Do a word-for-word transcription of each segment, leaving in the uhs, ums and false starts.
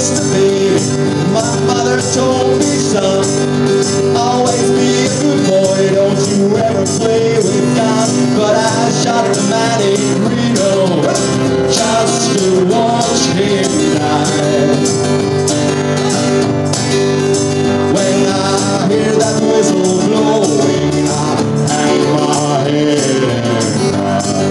used to be. My mother told me, son, always be a good boy, don't you ever play with God. But I shot a man in Reno just to watch him die. When I hear that whistle blowing, I hang my head and cry.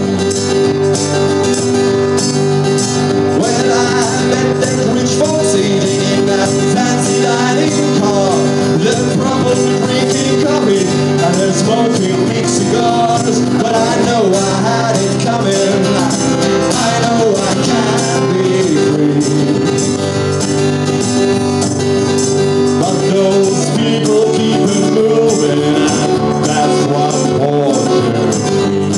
When I met them rich folks eating in that fancy dining car, they're probably drinking coffee and they're smoking big cigars. But I know I had it coming, I know I can be free. But those people keep it moving, and that's what bothers me.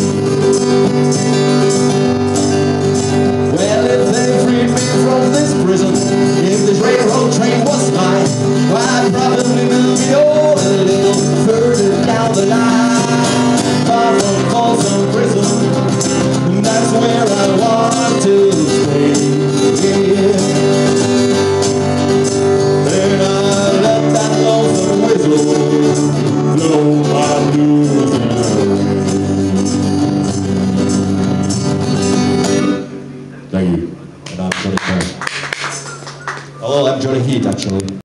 Well, if they freed me from this prison, if this railroad train was mine, I'd probably move it all a little further down the line. Far from Folsom Prison, that's where I want to stay. Then I let that lonesome whistle blow my blues away. Thank you. And I'm Johnny Heat. Hello, I'm Johnny Heat, actually.